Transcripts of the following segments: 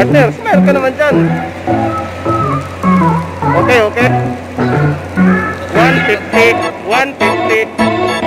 partner, smile ka naman dyan. Okay, okay. 150, 150.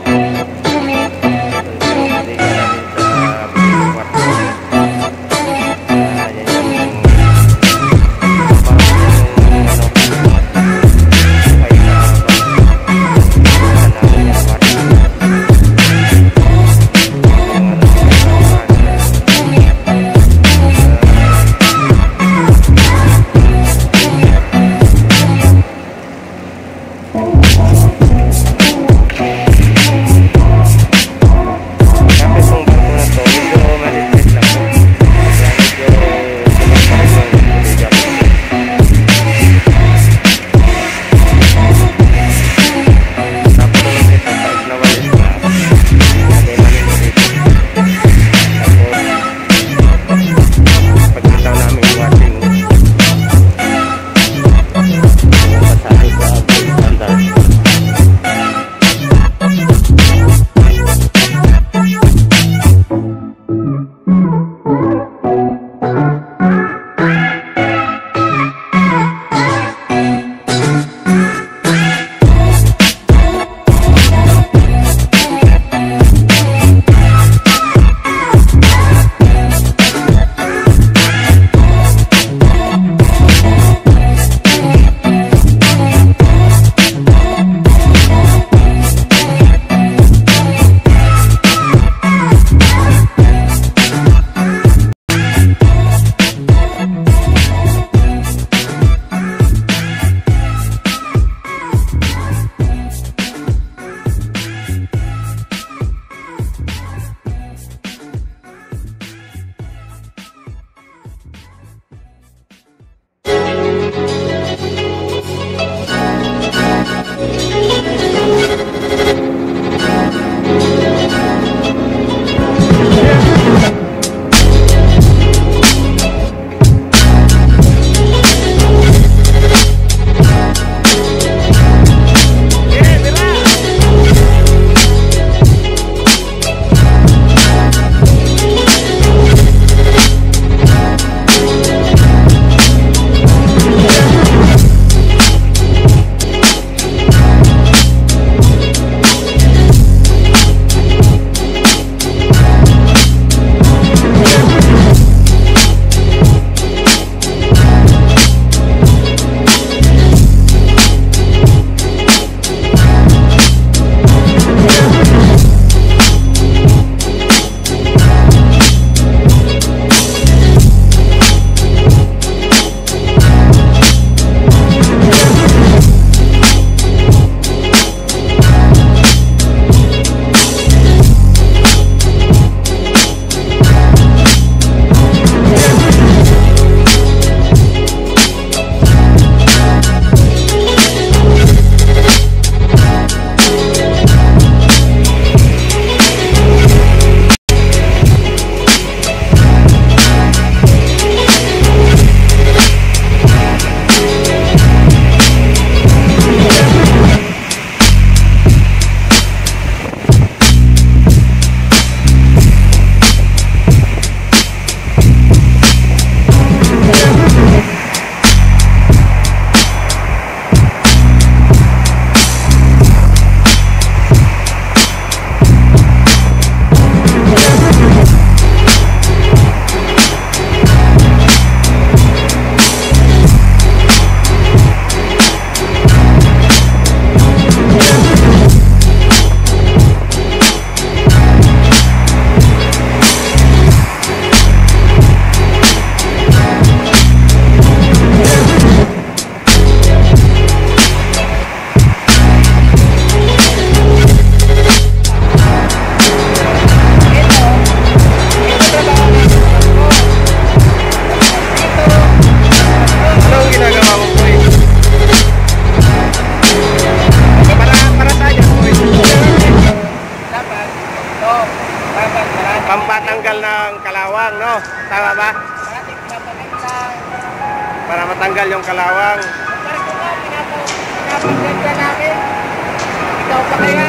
pampatanggal ng kalawang, no? Tama ba? Para matanggal yung kalawang. Ikaw pa kaya?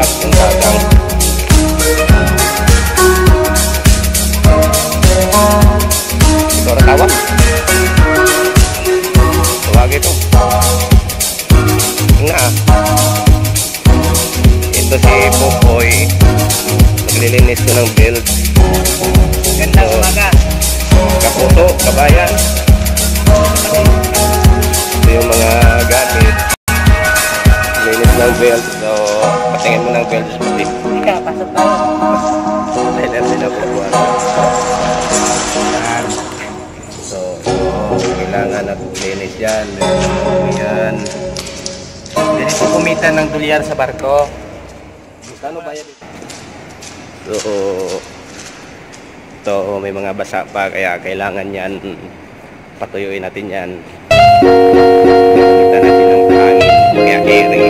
Relax yung dagang. Ito ang tawag. Tawag ito. Nga. Ito si Popoy. Naglilinis ko ng belt. Gandang umaga. Kapuso, kabayan. Ito yung mga gamit. Linis ng belt. So, patingin mo ng belt. Ika, pasok tayo. Letter nila po. So, kailangan naglinis yan. Yan. Ganito kumita ng dolyar sa barko. Kano bayad ito? So, may mga basa pa kaya kailangan yan patuyuin natin yan. Kita natin ng hangin kaya airy.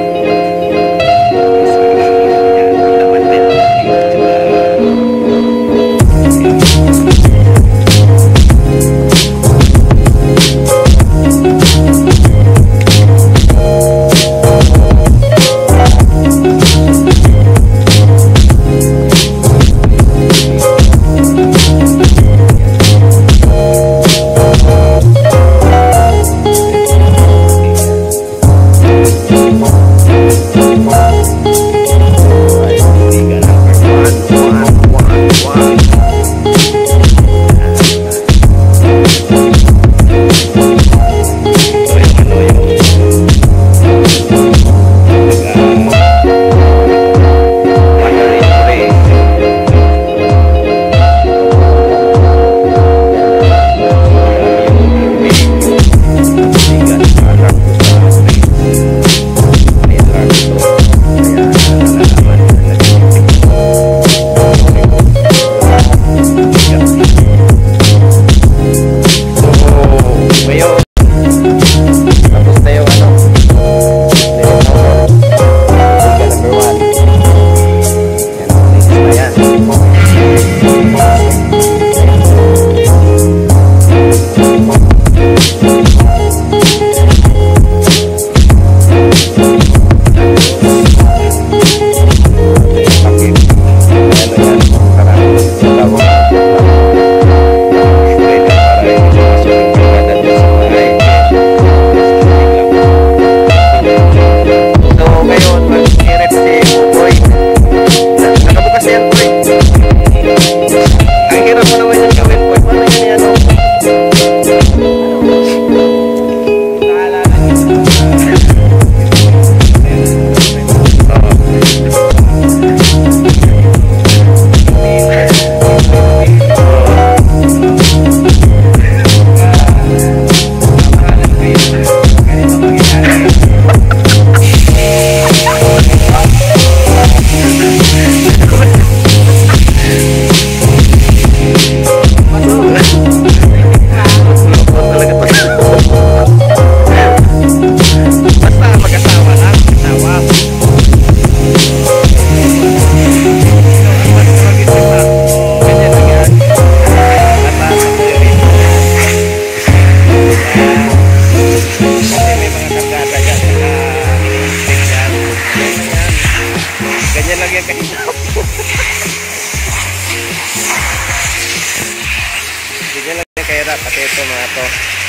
Pati ito mga to.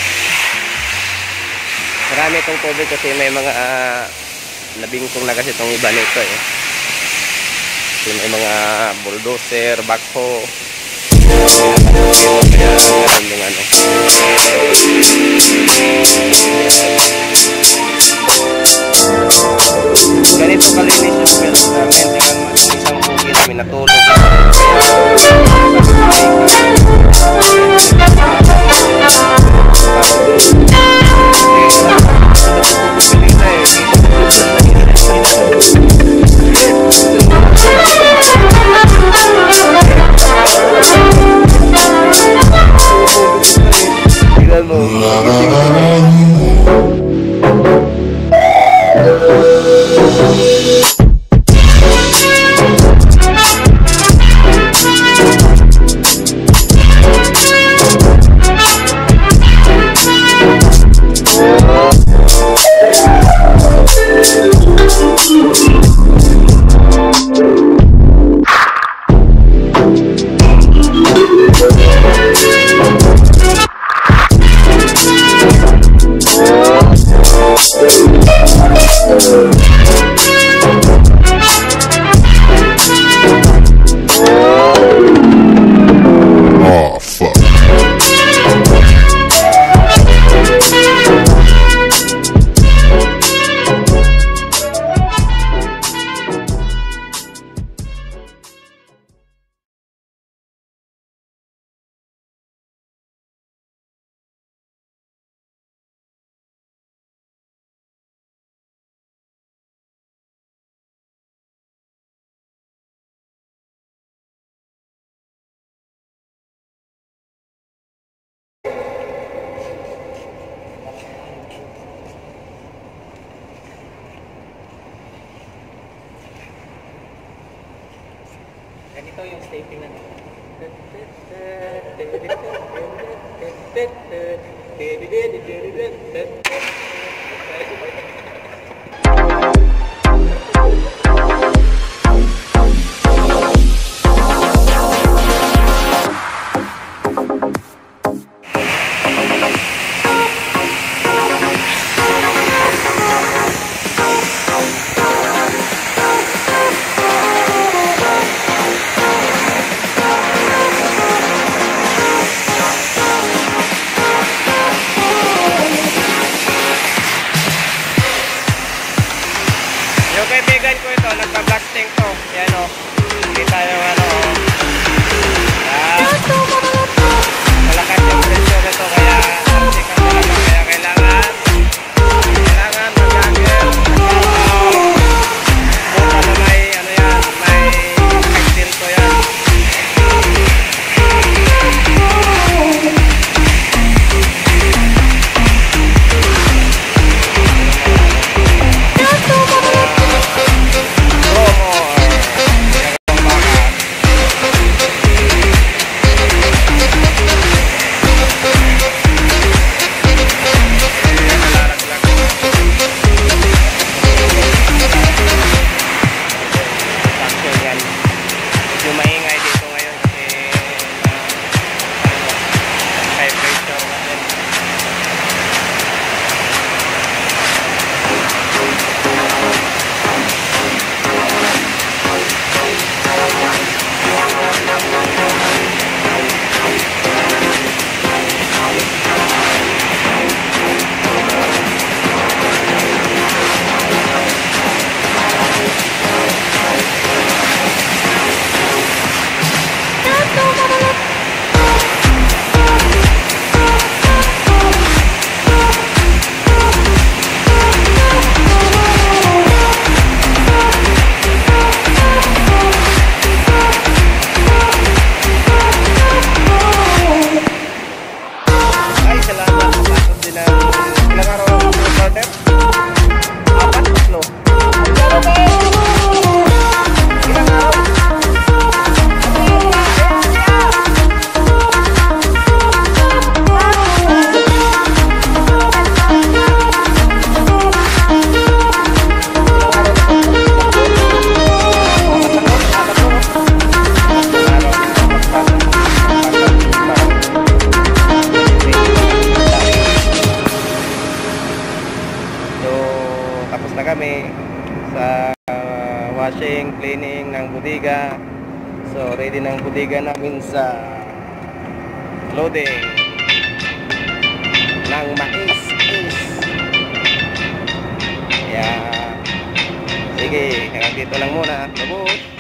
Marami itong tubig kasi may mga nabingkong na kasi itong iba nito eh. Kasi may mga bulldozer, backhoe. Kaya ganun yung ano. Ganito kalinis yung belt namin. Tingnan mo isang pugi namin natulog. Ganito yung stapling na. Yung kaibigan ko ito, nagpa-blasting to. Yan o. Kita yung ano. Yan. Malakas yung pressure nito kaya sikat talaga. Kaya kailangan mag-agil. Punta na may ano yan, may textile to yan. Yung maingay dito ngayon kasi high pressure natin. Ay, salamat. Napasok din ang ilang araw ang order? 4, 3. Ilang araw? Tapos na kami sa washing, cleaning ng bodega. So ready ng bodega namin sa loading ng mais. Kaya sige, hanggang dito lang muna. Babos!